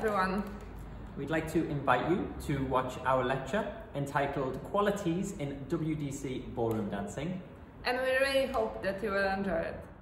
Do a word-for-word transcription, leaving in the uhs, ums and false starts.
everyone. We'd like to invite you to watch our lecture entitled Qualities in W D C Ballroom Dancing. And we really hope that you will enjoy it.